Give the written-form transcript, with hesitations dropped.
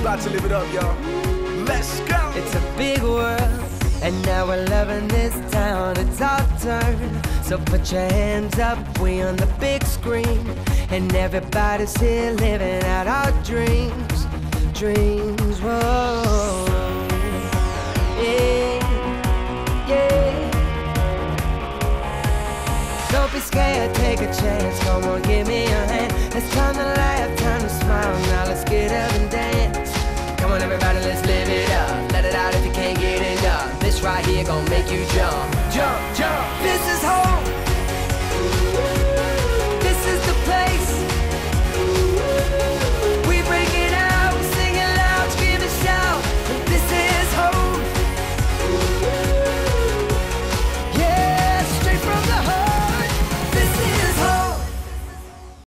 about to live it up, y'all. Let's go. It's a big world, and now we're loving this town. It's our turn, so put your hands up. We on the big screen, and everybody's here living out our dreams. Dreams, whoa. Yeah, yeah. Don't be scared, take a chance. Come on, give me a hand. It's time to light